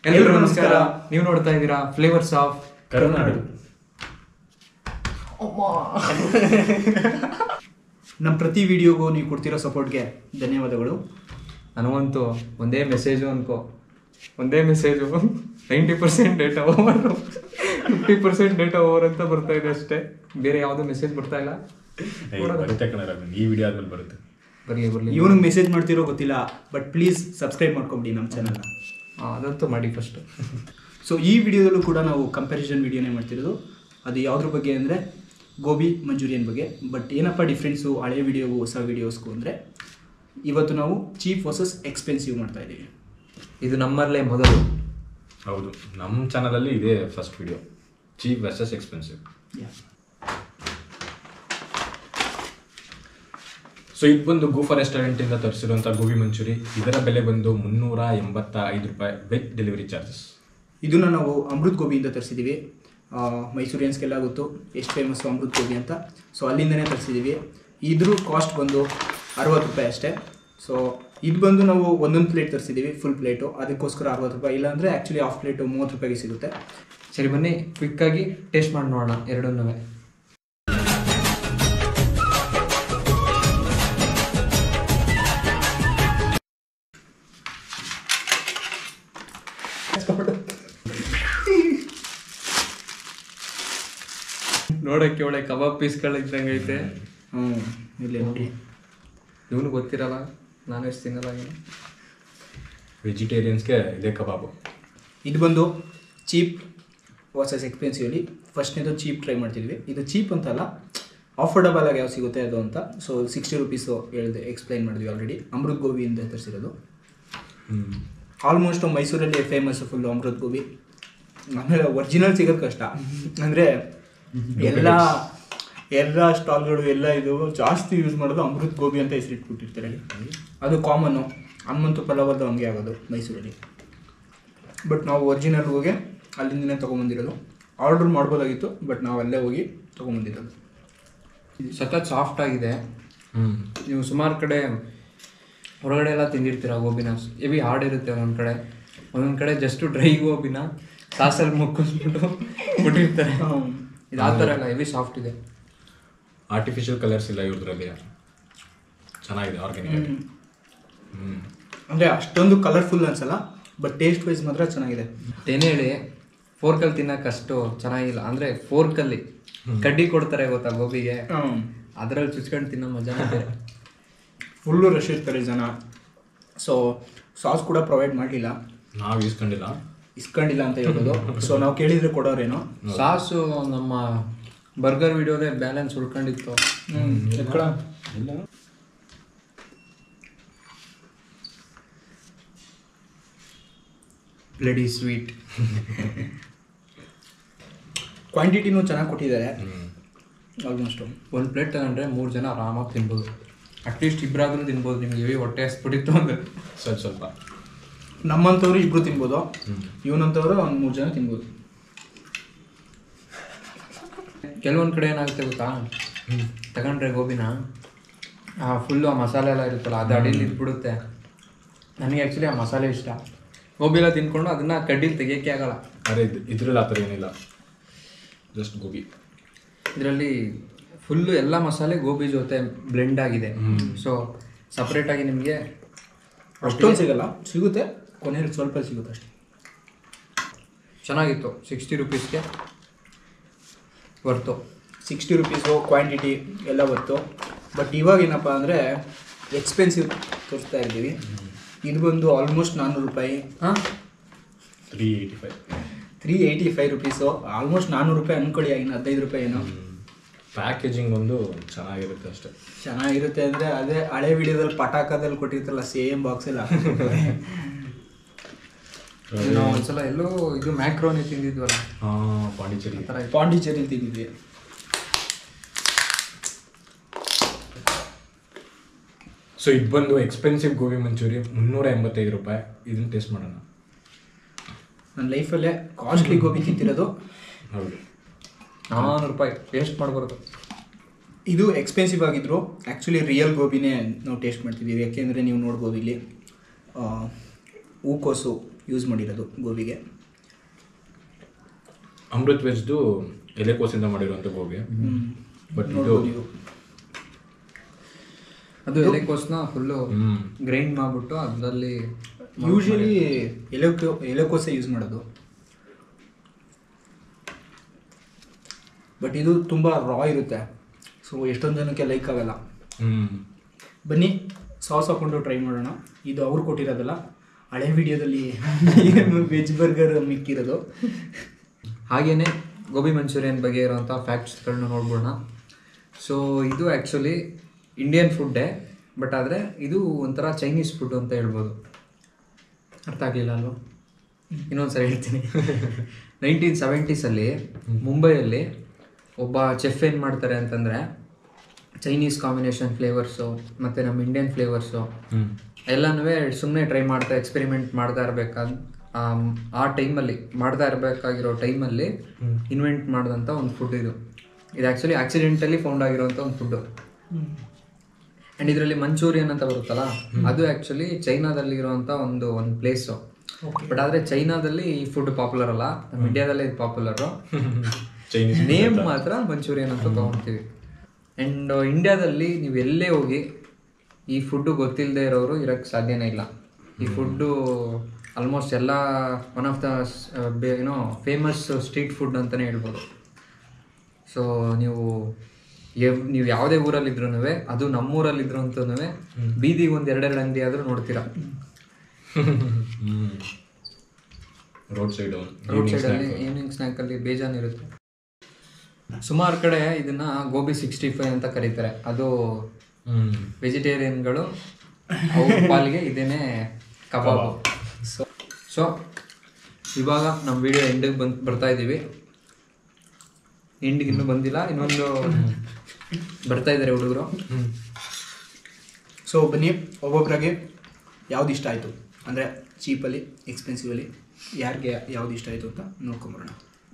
ಎಲ್ಲರಿಗೂ ನಮಸ್ಕಾರ. ನೀವು ನೋಡ್ತಾ ಇದ್ದೀರಾ ಫ್ಲೇವರ್ಸ್ ಆಫ್ ಕರುನಾಡು. ನಮ್ಮ ಪ್ರತಿ ವಿಡಿಯೋಗೂ ನೀವು ಕೊಡ್ತಿರೋ ಸಪೋರ್ಟ್ಗೆ ಧನ್ಯವಾದಗಳು. ನನಗಂತೂ ಒಂದೇ message 90% data over, 50% data over ಅಂತ ಬರ್ತಾ ಇದೆ ಅಷ್ಟೇ. ಬೇರೆ ಯಾವುದೋ ಮೆಸೇಜ್ ಬರ್ತಾ ಇಲ್ಲ. ಈ ವಿಡಿಯೋ ಆದ್ಮೇಲೆ ಬರುತ್ತೆ. ಬರಲಿ. ಇವನಿಗೆ ಮೆಸೇಜ್ ಮಾಡ್ತಿರೋ ಗೊತ್ತಿಲ್ಲ, ಬಟ್ ಪ್ಲೀಸ್ ಸಬ್ಸ್ಕ್ರೈಬ್ ಮಾಡ್ಕೊಂಬಿಡಿ ನಮ್ಮ ಚಾನಲ್ನ. ಅದಂತೂ ಮಾಡಿ ಫಸ್ಟ್. ಸೊ ಈ ವಿಡಿಯೋದಲ್ಲೂ ಕೂಡ ನಾವು ಕಂಪ್ಯಾರಿಸನ್ ವಿಡಿಯೋನೇ ಮಾಡ್ತಿರೋದು. ಅದು ಯಾವುದ್ರ ಬಗ್ಗೆ ಅಂದರೆ ಗೋಬಿ ಮಂಚೂರಿಯನ್ ಬಗ್ಗೆ. ಬಟ್ ಏನಪ್ಪ ಡಿಫ್ರೆನ್ಸು ಹಳೆ ವಿಡಿಯೋಗೂ ಹೊಸ ವಿಡಿಯೋಸ್ಗೂ ಅಂದರೆ, ಇವತ್ತು ನಾವು ಚೀಪ್ ವರ್ಸಸ್ ಎಕ್ಸ್ಪೆನ್ಸಿವ್ ಮಾಡ್ತಾ ಇದ್ದೀವಿ. ಇದು ನಮ್ಮಲ್ಲೇ ಮೊದಲು. ಹೌದು, ನಮ್ಮ ಚಾನಲಲ್ಲಿ ಇದೇ first video, cheap versus expensive. So ಇದು ಬಂದು ಗೂಫರ್ ರೆಸ್ಟೋರೆಂಟಿಂದ ತರಿಸಿರುವಂಥ ಗೋಬಿ ಮಂಚೂರಿ. ಇದರ ಬೆಲೆ ಬಂದು 385 ರೂಪಾಯಿ ವಿತ್ ಡೆಲಿವರಿ ಚಾರ್ಜಸ್. ಇದನ್ನು ನಾವು ಅಮೃತ್ ಗೋಬಿಯಿಂದ ತರಿಸಿದ್ದೀವಿ. ಮೈಸೂರಿಯನ್ಸ್ಗೆಲ್ಲ ಗೊತ್ತು ಎಷ್ಟು ಫೇಮಸ್ಸು ಅಮೃತ್ ಗೋಬಿ ಅಂತ. ಸೊ ಅಲ್ಲಿಂದನೇ ತರಿಸಿದ್ದೀವಿ. ಇದ್ರ ಕಾಸ್ಟ್ ಬಂದು 60 ರೂಪಾಯಿ ಅಷ್ಟೇ. ಸೊ ಇದು ಬಂದು ನಾವು ಒಂದೊಂದು ಪ್ಲೇಟ್ ತರಿಸಿದ್ದೀವಿ, ಫುಲ್ ಪ್ಲೇಟು, ಅದಕ್ಕೋಸ್ಕರ 60 ರೂಪಾಯಿ. ಇಲ್ಲಾಂದರೆ ಆ್ಯಕ್ಚುಲಿ ಹಾಫ್ ಪ್ಲೇಟು 30 ರೂಪಾಯಿಗೆ ಸಿಗುತ್ತೆ. ಸರಿ, ಬನ್ನಿ ಕ್ವಿಕ್ಕಾಗಿ ಟೇಸ್ಟ್ ಮಾಡಿ ನೋಡೋಣ ಎರಡನ್ನೂ. ನೋಡಕ್ಕೆ ಒಳ್ಳೆ ಕಬಾಬ್ ಪೀಸ್ಗಳು ಇದ್ದಂಗೆ ಐತೆ. ಇಲ್ಲಿ ನೋಡಿ, ಇವನು ಗೊತ್ತಿರಲ್ಲ, ನಾನು ಎಷ್ಟು ತಿನ್ನಲ್ಲ. ವೆಜಿಟೇರಿಯನ್ಸ್ಗೆ ಇದೇ ಕಬಾಬು. ಇದು ಬಂದು ಚೀಪ್ ವರ್ಸಸ್ ಎಕ್ಸ್ಪೆನ್ಸಿವ್ಲಿ. ಫಸ್ಟ್ನೇದು ಚೀಪ್ ಟ್ರೈ ಮಾಡ್ತಿದ್ವಿ. ಇದು ಚೀಪ್ ಅಂತಲ್ಲ, ಆಫರ್ಡಬಲ್ ಆಗಿ ಯಾವ ಸಿಗುತ್ತೆ ಅದು ಅಂತ. ಸೊ 60 ರೂಪೀಸು ಹೇಳಿದೆ, ಎಕ್ಸ್ಪ್ಲೈನ್ ಮಾಡಿದ್ವಿ ಆಲ್ರೆಡಿ. ಅಮೃತ್ ಗೋಬಿಯಿಂದ ತರಿಸಿರೋದು. ಆಲ್ಮೋಸ್ಟ್ ಮೈಸೂರಲ್ಲಿ ಫೇಮಸ್ಸು ಫುಲ್ಲು ಅಮೃತ್ ಗೋಬಿ. ಆಮೇಲೆ ಒರಿಜಿನಲ್ ಸಿಗೋದು ಕಷ್ಟ. ಅಂದರೆ ಎಲ್ಲ ಸ್ಟಾಲ್ಗಳು ಎಲ್ಲ ಇದು ಜಾಸ್ತಿ ಯೂಸ್ ಮಾಡೋದು ಅಮೃತ್ ಗೋಬಿ ಅಂತ ಹೆಸರಿಟ್ಬಿಟ್ಟಿರ್ತಾರೆ. ಅದು ಕಾಮನ್ನು. ಹನುಮಂತು ಪಲಾವದ್ದು ಹಂಗೆ ಆಗೋದು ಮೈಸೂರಲ್ಲಿ. ಬಟ್ ನಾವು ಒರಿಜಿನಲ್ ಹೋಗಿ ಅಲ್ಲಿಂದನೇ ತೊಗೊಂಬಂದಿರೋದು. ಆರ್ಡ್ರ್ ಮಾಡ್ಬೋದಾಗಿತ್ತು, ಬಟ್ ನಾವು ಅಲ್ಲೇ ಹೋಗಿ ತೊಗೊಂಬಂದಿರೋದು. ಸಖತ್ ಸಾಫ್ಟ್ ಆಗಿದೆ. ನೀವು ಸುಮಾರು ಕಡೆ ಹೊರಗಡೆ ಎಲ್ಲ ತಿಂದಿರ್ತೀರ ಗೋಬಿನ, ಹೆವಿ ಹಾರ್ಡ್ ಇರುತ್ತೆ ಒಂದೊಂದು ಕಡೆ ಜಸ್ಟು ಡ್ರೈ ಗೋಬಿನ ಸಾಸಲ್ಲಿ ಮುಕ್ಕಿಸ್ಬಿಟ್ಟು ಬಿಟ್ಟಿರ್ತಾರೆ. ಇದು ಆ ಥರ ಎಲ್ಲ ಹೆವಿ ಸಾಫ್ಟ್ ಇದೆ. ಆರ್ಟಿಫಿಷಿಯಲ್ ಕಲರ್ಸ್ ಇಲ್ಲ ಇವ್ರದ್ರಲ್ಲಿ, ಚೆನ್ನಾಗಿದೆ ಆರ್ಗ್ಯಾನಿಕ್. ಅಂದರೆ ಅಷ್ಟೊಂದು ಕಲರ್ಫುಲ್ ಅನ್ಸಲ್ಲ, ಬಟ್ ಟೇಸ್ಟ್ ವೈಸ್ ಮಾತ್ರ ಚೆನ್ನಾಗಿದೆ. ಏನೇ ಹೇಳಿ, ಫೋರ್ಕಲ್ಲಿ ತಿನ್ನೋಕೆ ಅಷ್ಟು ಚೆನ್ನಾಗಿಲ್ಲ. ಅಂದರೆ ಫೋರ್ಕಲ್ಲಿ ಕಡ್ಡಿ ಕೊಡ್ತಾರೆ ಗೊತ್ತಾ ಗೋಬಿಗೆ, ಅದರಲ್ಲಿ ಚುಚ್ಕೊಂಡು ತಿನ್ನೋ ಮಜಾನೇ ಬೇರೆ. ಫುಲ್ಲು ರಶ್ ಇರ್ತಾರೆ ಜನ. ಸೊ ಸಾಸ್ ಕೂಡ ಪ್ರೊವೈಡ್ ಮಾಡಲಿಲ್ಲ, ನಾವು ಇಸ್ಕೊಂಡಿಲ್ಲ ಅಂತ ಹೇಳ್ಬೋದು. ಸೊ ನಾವು ಕೇಳಿದರೆ ಕೊಡೋರೇನೋ. ಸಾಸು ನಮ್ಮ ಬರ್ಗರ್ ವಿಡಿಯೋದೇ ಬ್ಯಾಲೆನ್ಸ್ ಉಳ್ಕೊಂಡಿತ್ತು. Bloody sweet. ಕ್ವಾಂಟಿಟಿನೂ ಚೆನ್ನಾಗಿ ಕೊಟ್ಟಿದ್ದಾರೆ. ಆಲ್ಮೋಸ್ಟು ಒಂದು ಪ್ಲೇಟ್ ತಗೊಂಡ್ರೆ 3 ಜನ ಆರಾಮಾಗಿ ತಿನ್ಬೋದು. ಅಟ್ಲೀಸ್ಟ್ ಇಬ್ಬರಾದ್ರೂ ತಿನ್ಬೋದು. ನಿಮ್ಗೆ ಹೆವಿ ಹೊಟ್ಟೆ ಹಸ್ಬಿಟ್ಟಿತ್ತು ಅಂದರೆ ಸ್ವಲ್ಪ ನಮ್ಮಂಥವ್ರು ಇಬ್ಬರು ತಿನ್ಬೋದು, ಇವನಂಥವ್ರು ಒಂದು 3 ಜನ ತಿನ್ಬೋದು. ಕೆಲವೊಂದು ಕಡೆ ಏನಾಗುತ್ತೆ ಗೊತ್ತಾ, ತಗೊಂಡ್ರೆ ಗೋಬಿನ ಫುಲ್ಲು ಆ ಮಸಾಲೆ ಎಲ್ಲ ಇರುತ್ತಲ್ಲ, ಅದು ಅಡಿಯಲ್ಲಿ ಇದ್ಬಿಡುತ್ತೆ. ನನಗೆ ಆ್ಯಕ್ಚುಲಿ ಆ ಮಸಾಲೆ ಇಷ್ಟ. ಗೋಬಿ ಎಲ್ಲ ತಿನ್ಕೊಂಡು ಅದನ್ನು ಕಡ್ಡಿಲಿ ತೆಗಿಯೋಕ್ಕೆ ಆಗಲ್ಲ. ಅದೇ ಇದರಲ್ಲಿ ಆ ಥರ ಏನಿಲ್ಲ, ಜಸ್ಟ್ ಗೋಬಿ. ಇದರಲ್ಲಿ ಫುಲ್ಲು ಎಲ್ಲ ಮಸಾಲೆ ಗೋಬಿ ಜೊತೆ ಬ್ಲೆಂಡ್ ಆಗಿದೆ. ಸೊ ಸಪ್ರೇಟಾಗಿ ನಿಮಗೆ ಅಷ್ಟೊಂದು ಸಿಗಲ್ಲ, ಸಿಗುತ್ತೆ ಕೊನೆಯಲ್ಲಿ ಸ್ವಲ್ಪ ಸಿಗುತ್ತೆ ಅಷ್ಟೇ. ಚೆನ್ನಾಗಿತ್ತು. 60 ರೂಪೀಸ್ಗೆ ವರ್ತು. 60 ರೂಪೀಸು ಕ್ವಾಂಟಿಟಿ ಎಲ್ಲ ಬರ್ತು. ಬಟ್ ಇವಾಗ ಏನಪ್ಪ ಅಂದರೆ ಎಕ್ಸ್ಪೆನ್ಸಿವ್ ತೋರಿಸ್ತಾ ಇದ್ದೀವಿ. ಇದು ಬಂದು ಆಲ್ಮೋಸ್ಟ್ 400 ರೂಪಾಯಿ. 385 ರೂಪೀಸು. ಆಲ್ಮೋಸ್ಟ್ 400 ರೂಪಾಯಿ ಅಂದ್ಕೊಳ್ಳಿ, ಇನ್ನು 15 ರೂಪಾಯಿ ಏನೋ. ಪ್ಯಾಕೇಜಿಂಗ್ ಒಂದು ಚೆನ್ನಾಗಿರುತ್ತೆ ಅಷ್ಟೇ. ಚೆನ್ನಾಗಿರುತ್ತೆ ಅಂದರೆ ಅದೇ ಹಳೆ ವಿಡಿಯೋದಲ್ಲಿ ಪಟಾಕದಲ್ಲಿ ಕೊಟ್ಟಿರ್ತಲ್ಲ, ಸೇಮ್ ಬಾಕ್ಸಲ್ಲಿ ಹಾಕಿರ್ತಾರೆ. ನಾವು ಒಂದ್ಸಲ ಎಲ್ಲೋ ಇದು ಮ್ಯಾಕ್ರೋನಿ ತಿಂದಿದ್ವಲ್ಲ, ಪಾಂಡಿಚೇರಿ ತಿಂದಿದ್ವಿ. ಸೊ ಇದು ಬಂದು ಎಕ್ಸ್ಪೆನ್ಸಿವ್ ಗೋಬಿ ಮಂಚೂರಿ 385 ರೂಪಾಯಿ. ಇದನ್ನು ಟೇಸ್ಟ್ ಮಾಡೋಣ. ನನ್ನ ಲೈಫಲ್ಲೇ ಕಾಸ್ಟ್ಲಿ ಗೋಬಿ ತಿಂತಿರೋದು. ಹೌದು, 400 ರೂಪಾಯಿ ಟೇಸ್ಟ್ ಮಾಡಬಾರ್ದು. ಇದು ಎಕ್ಸ್ಪೆನ್ಸಿವ್ ಆಗಿದ್ರು ಆ್ಯಕ್ಚುಲಿ ರಿಯಲ್ ಗೋಬಿನೇ ನಾವು ಟೇಸ್ಟ್ ಮಾಡ್ತಿದ್ದೀವಿ. ಯಾಕೆಂದರೆ ನೀವು ನೋಡ್ಬೋದು ಇಲ್ಲಿ ಹೂಕೋಸು ಯೂಸ್ ಮಾಡಿರೋದು ಗೋಬಿಗೆ. ಅಮೃತ್ ವೆಜ್ದು ಎಲೆಕೋಸಿಂದ ಮಾಡಿರುವಂಥ ಗೋಬಿ. ಬಟ್ ಇದು ಅದು ಎಲೆಕೋಸನ್ನ ಫುಲ್ಲು ಗ್ರೈಂಡ್ ಮಾಡಿಬಿಟ್ಟು ಅದರಲ್ಲಿ ಯೂಶಲಿ ಎಲೆಕೋಸೆ ಯೂಸ್ ಮಾಡೋದು. ಬಟ್ ಇದು ತುಂಬ ರಾ ಇರುತ್ತೆ, ಸೊ ಎಷ್ಟೊಂದು ಜನಕ್ಕೆ ಲೈಕ್ ಆಗಲ್ಲ. ಬನ್ನಿ ಸಾಸ್ ಹಾಕ್ಕೊಂಡು ಟ್ರೈ ಮಾಡೋಣ. ಇದು ಅವ್ರು ಕೊಟ್ಟಿರೋದಲ್ಲ, ಹಳೆ ವಿಡಿಯೋದಲ್ಲಿ ವೆಜ್ ಬರ್ಗರ್ ಮಿಕ್ಕಿರೋದು. ಹಾಗೆಯೇ ಗೋಬಿ ಮಂಚೂರಿಯನ್ ಬಗ್ಗೆ ಇರೋವಂಥ ಫ್ಯಾಕ್ಟ್ಸ್ಗಳನ್ನ ನೋಡ್ಬೋಣ. ಸೊ ಇದು ಆ್ಯಕ್ಚುಲಿ ಇಂಡಿಯನ್ ಫುಡ್ಡೇ, ಬಟ್ ಆದರೆ ಇದು ಒಂಥರ ಚೈನೀಸ್ ಫುಡ್ ಅಂತ ಹೇಳ್ಬೋದು. ಅರ್ಥ ಆಗಲಿಲ್ಲ ಅಲ್ವಾ? ಇನ್ನೊಂದು ಸರಿ ಹೇಳ್ತೀನಿ. 1970s ಮುಂಬೈಯಲ್ಲಿ ಒಬ್ಬ ಚೆಫ್ ಏನು ಮಾಡ್ತಾರೆ ಅಂತಂದರೆ, ಚೈನೀಸ್ ಕಾಂಬಿನೇಷನ್ ಫ್ಲೇವರ್ಸು ಮತ್ತು ನಮ್ಮ ಇಂಡಿಯನ್ ಫ್ಲೇವರ್ಸು ಎಲ್ಲನೂ ಸುಮ್ಮನೆ ಟ್ರೈ ಮಾಡ್ತಾ ಎಕ್ಸ್ಪೆರಿಮೆಂಟ್ ಮಾಡ್ತಾ ಇರಬೇಕಾದ ಆ ಟೈಮಲ್ಲಿ ಮಾಡ್ತಾ ಇರಬೇಕಾಗಿರೋ ಟೈಮಲ್ಲಿ ಇನ್ವೆಂಟ್ ಮಾಡಿದಂಥ ಒಂದು ಫುಡ್ ಇದು. ಇದು ಆ್ಯಕ್ಚುಲಿ ಆಕ್ಸಿಡೆಂಟಲಿ ಫೌಂಡ್ ಆಗಿರೋಂಥ ಒಂದು ಫುಡ್ಡು. ಆ್ಯಂಡ್ ಇದರಲ್ಲಿ ಮಂಚೂರಿಯನ್ ಅಂತ ಬರುತ್ತಲ್ಲ, ಅದು ಆ್ಯಕ್ಚುಲಿ ಚೈನಾದಲ್ಲಿ ಇರೋವಂಥ ಒಂದು ಪ್ಲೇಸು. ಬಟ್ ಆದರೆ ಚೈನಾದಲ್ಲಿ ಈ ಫುಡ್ ಪಾಪ್ಯುಲರ್ ಅಲ್ಲ, ನಮ್ಮ ಇಂಡಿಯಾದಲ್ಲೇ ಇದು ಪಾಪ್ಯುಲರು. ನೇಮ್ ಮಾತ್ರ ಮಂಚೂರಿಯನ್ ಅಂತ ತೊಗೊಳ್ತೀವಿ. ಆ್ಯಂಡ್ ಇಂಡಿಯಾದಲ್ಲಿ ನೀವು ಎಲ್ಲೇ ಹೋಗಿ ಈ ಫುಡ್ಡು ಗೊತ್ತಿಲ್ಲದೆ ಇರೋರು ಇರೋಕ್ಕೆ ಸಾಧ್ಯನೇ ಇಲ್ಲ. ಈ ಫುಡ್ಡು ಆಲ್ಮೋಸ್ಟ್ ಎಲ್ಲ one of the famous street food ಅಂತಲೇ ಹೇಳ್ಬೋದು. ಸೊ ನೀವು ಯಾವುದೇ ಊರಲ್ಲಿದ್ರೂ, ಅದು ನಮ್ಮೂರಲ್ಲಿದ್ರು ಅಂತೂ ಬೀದಿಗೆ ಒಂದು ಎರಡೆರಡು ಅಂಗಡಿ ಆದರೂ ನೋಡ್ತೀರಾ. ರೋಡ್ ಸೈಡಲ್ಲಿ ಈವ್ನಿಂಗ್ ಸ್ನ್ಯಾಕಲ್ಲಿ ಬೇಜಾನಿರುತ್ತೆ. ಸುಮಾರು ಕಡೆ ಇದನ್ನು ಗೋಬಿ 65 ಅಂತ ಕರೀತಾರೆ. ಅದು ವೆಜಿಟೇರಿಯನ್ಗಳು ಅವ್ರ ಪಾಲಿಗೆ ಇದೇನೇ ಕಬಾಬು. ಸೊ ಇವಾಗ ನಮ್ಮ ವಿಡಿಯೋ ಎಂಡಿಗೆ ಬರ್ತಾ ಇದ್ದೀವಿ. ಎಂಡಿಗೆ ಇನ್ನೂ ಬಂದಿಲ್ಲ, ಇನ್ನೊಂದು ಬರ್ತಾ ಇದ್ದಾರೆ ಹುಡುಗರು. ಸೊ ಬನ್ನಿ, ಒಬ್ಬೊಬ್ಬರಾಗೆ ಯಾವ್ದು ಇಷ್ಟ ಆಯಿತು ಅಂದರೆ ಚೀಪಲ್ಲಿ ಎಕ್ಸ್ಪೆನ್ಸಿವಲ್ಲಿ ಯಾರಿಗೆ ಯಾವ್ದು ಇಷ್ಟ ಆಯಿತು ಅಂತ ನೋಡ್ಕೊಂಬರೋಣ.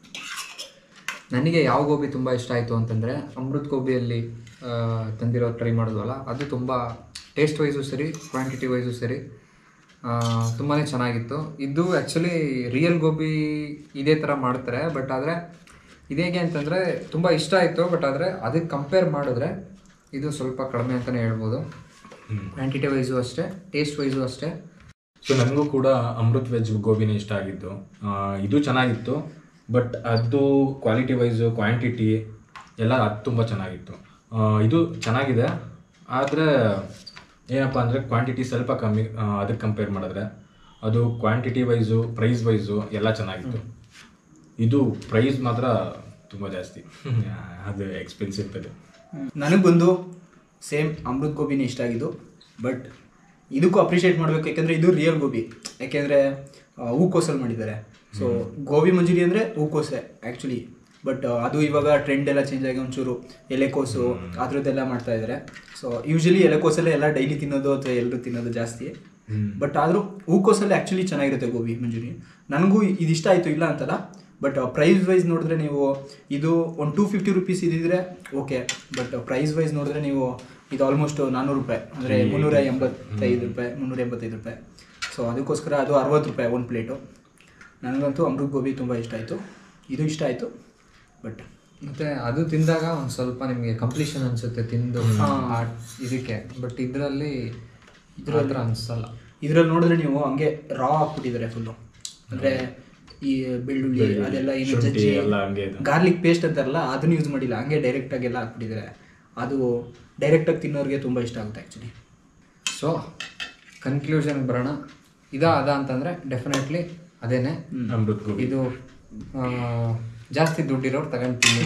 ನನಗೆ ಯಾವ ಗೋಬಿ ತುಂಬ ಇಷ್ಟ ಆಯಿತು ಅಂತಂದರೆ, ಅಮೃತ್ ಗೋಬಿಯಲ್ಲಿ ತಂದಿರೋ ಟ್ರೈ ಮಾಡೋದಲ್ಲ, ಅದು ತುಂಬ ಟೇಸ್ಟ್ ವೈಸು ಸರಿ, ಕ್ವಾಂಟಿಟಿ ವೈಸು ಸರಿ, ತುಂಬಾ ಚೆನ್ನಾಗಿತ್ತು. ಇದು ಆ್ಯಕ್ಚುಲಿ ರಿಯಲ್ ಗೋಬಿ ಇದೇ ಥರ ಮಾಡ್ತಾರೆ. ಬಟ್ ಆದರೆ ಇದೇಗೆ ಅಂತಂದರೆ ತುಂಬ ಇಷ್ಟ ಆಯಿತು. ಬಟ್ ಆದರೆ ಅದಕ್ಕೆ ಕಂಪೇರ್ ಮಾಡಿದ್ರೆ ಇದು ಸ್ವಲ್ಪ ಕಡಿಮೆ ಅಂತಲೇ ಹೇಳ್ಬೋದು. ಕ್ವಾಂಟಿಟಿ ವೈಸು ಅಷ್ಟೇ, ಟೇಸ್ಟ್ ವೈಸು ಅಷ್ಟೇ. ಸೊ ನನಗೂ ಕೂಡ ಅಮೃತ್ ವೆಜ್ ಗೋಬಿನೇ ಇಷ್ಟ ಆಗಿದ್ದು. ಇದು ಚೆನ್ನಾಗಿತ್ತು, ಬಟ್ ಅದು ಕ್ವಾಲಿಟಿ ವೈಸು, ಕ್ವಾಂಟಿಟಿ ಎಲ್ಲ ಅದು ತುಂಬ ಚೆನ್ನಾಗಿತ್ತು. ಇದು ಚೆನ್ನಾಗಿದೆ, ಆದರೆ ಏನಪ್ಪ ಅಂದರೆ ಕ್ವಾಂಟಿಟಿ ಸ್ವಲ್ಪ ಕಮ್ಮಿ. ಅದಕ್ಕೆ ಕಂಪೇರ್ ಮಾಡಿದ್ರೆ ಅದು ಕ್ವಾಂಟಿಟಿ ವೈಸು, ಪ್ರೈಸ್ ವೈಸು ಎಲ್ಲ ಚೆನ್ನಾಗಿತ್ತು. ಇದು ಪ್ರೈಸ್ ಮಾತ್ರ ತುಂಬ ಜಾಸ್ತಿ, ಅದು ಎಕ್ಸ್ಪೆನ್ಸಿವ್ ಇದೆ. ನನಗೆ ಬಂದು ಸೇಮ್ ಅಮೃತ್ ಗೋಬಿನೇ ಇಷ್ಟ ಆಗಿದ್ದು. ಬಟ್ ಇದಕ್ಕೂ ಅಪ್ರಿಷಿಯೇಟ್ ಮಾಡಬೇಕು, ಯಾಕೆಂದರೆ ಇದು ರಿಯಲ್ ಗೋಬಿ. ಯಾಕೆಂದರೆ ಹೂಕೋಸಲ್ಲಿ ಮಾಡಿದ್ದಾರೆ. ಸೊ ಗೋಬಿ ಮಂಚೂರಿ ಅಂದರೆ ಹೂಕೋಸೆ ಆ್ಯಕ್ಚುಲಿ. ಬಟ್ ಅದು ಇವಾಗ ಟ್ರೆಂಡ್ ಎಲ್ಲ ಚೇಂಜ್ ಆಗಿ ಒಂಚೂರು ಎಲೆಕೋಸು ಅದ್ರದ್ದೆಲ್ಲ ಮಾಡ್ತಾ ಇದ್ದಾರೆ. ಸೊ ಯೂಶಲಿ ಎಲೆಕೋಸಲ್ಲೇ ಎಲ್ಲ ಡೈಲಿ ತಿನ್ನೋದು ಅಥವಾ ಎಲ್ಲರೂ ತಿನ್ನೋದು ಜಾಸ್ತಿ. ಬಟ್ ಆದರೂ ಹೂಕೋಸಲ್ಲಿ ಆ್ಯಕ್ಚುಲಿ ಚೆನ್ನಾಗಿರುತ್ತೆ ಗೋಬಿ ಮಂಚೂರಿ. ನನಗೂ ಇದು ಇಷ್ಟ ಆಯಿತು, ಇಲ್ಲ ಅಂತಲ್ಲ. ಬಟ್ ಪ್ರೈಸ್ ವೈಸ್ ನೋಡಿದ್ರೆ ನೀವು ಇದು ಒಂದು 250 ರೂಪೀಸ್ ಇದ್ದಿದ್ರೆ ಓಕೆ. ಬಟ್ ಪ್ರೈಸ್ ವೈಸ್ ನೋಡಿದ್ರೆ ನೀವು ಇದು ಆಲ್ಮೋಸ್ಟ್ 400 ರೂಪಾಯಿ, ಅಂದರೆ 385 ರೂಪಾಯಿ, 385 ರೂಪಾಯಿ. ಸೊ ಅದಕ್ಕೋಸ್ಕರ ಅದು 60 ರೂಪಾಯಿ ಒಂದು ಪ್ಲೇಟು. ನನಗಂತೂ ಅಮೃತ್ ಗೋಬಿ ತುಂಬ ಇಷ್ಟ ಆಯಿತು, ಇದು ಇಷ್ಟ ಆಯಿತು. ಬಟ್ ಮತ್ತು ಅದು ತಿಂದಾಗ ಒಂದು ಸ್ವಲ್ಪ ನಿಮಗೆ ಕಂಪ್ಲೀಷನ್ ಅನಿಸುತ್ತೆ ತಿಂದು ಇದಕ್ಕೆ. ಬಟ್ ಇದರಲ್ಲಿ ಹತ್ರ ಅನಿಸಲ್ಲ. ಇದರಲ್ಲಿ ನೋಡಿದ್ರೆ ನೀವು ಹಂಗೆ ರಾ ಹಾಕ್ಬಿಟ್ಟಿದ್ದಾರೆ ಫುಲ್ಲು. ಅಂದರೆ ಈ ಬೆಳ್ಳುಳ್ಳಿ ಅದೆಲ್ಲ ಏನು ಜಜ್ಜಿ ಗಾರ್ಲಿಕ್ ಪೇಸ್ಟ್ ಅಂತಾರಲ್ಲ, ಅದನ್ನು ಯೂಸ್ ಮಾಡಿಲ್ಲ, ಹಂಗೆ ಡೈರೆಕ್ಟಾಗೆಲ್ಲ ಹಾಕ್ಬಿಟ್ಟಿದ್ದಾರೆ. ಅದು ಡೈರೆಕ್ಟಾಗಿ ತಿನ್ನೋರಿಗೆ ತುಂಬ ಇಷ್ಟ ಆಗುತ್ತೆ ಆ್ಯಕ್ಚುಲಿ. ಸೊ ಕನ್ಕ್ಲೂಷನ್ಗೆ ಬರೋಣ. ಅದ ಅಂತಂದರೆ ಡೆಫಿನೆಟ್ಲಿ ಅದೇನೆ ಅಮೃತ್ ಗೋಬಿ. ಇದು ಜಾಸ್ತಿ ದುಡ್ಡಿರೋರು ತಗೊಂತೀನಿ.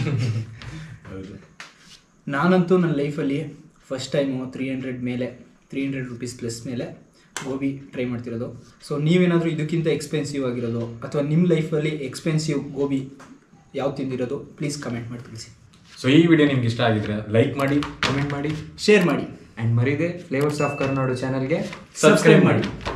ನಾನಂತೂ ನನ್ನ ಲೈಫಲ್ಲಿ ಫಸ್ಟ್ ಟೈಮು 300 ರೂಪೀಸ್ ಪ್ಲಸ್ ಮೇಲೆ ಗೋಬಿ ಟ್ರೈ ಮಾಡ್ತಿರೋದು. ಸೊ ನೀವೇನಾದರೂ ಇದಕ್ಕಿಂತ ಎಕ್ಸ್ಪೆನ್ಸಿವ್ ಆಗಿರೋದು ಅಥವಾ ನಿಮ್ಮ ಲೈಫಲ್ಲಿ ಎಕ್ಸ್ಪೆನ್ಸಿವ್ ಗೋಬಿ ಯಾವ್ದು ತಿಂದಿರೋದು ಪ್ಲೀಸ್ ಕಮೆಂಟ್ ಮಾಡಿ ತಿಳಿಸಿ. ಸೊ ಈ ವಿಡಿಯೋ ನಿಮ್ಗೆ ಇಷ್ಟ ಆಗಿದ್ರೆ ಲೈಕ್ ಮಾಡಿ, ಕಮೆಂಟ್ ಮಾಡಿ, ಶೇರ್ ಮಾಡಿ. ಆ್ಯಂಡ್ ಮರೀದೆ ಫ್ಲೇವರ್ಸ್ ಆಫ್ ಕರುನಾಡು ಚಾನಲ್ಗೆ ಸಬ್ಸ್ಕ್ರೈಬ್ ಮಾಡಿ.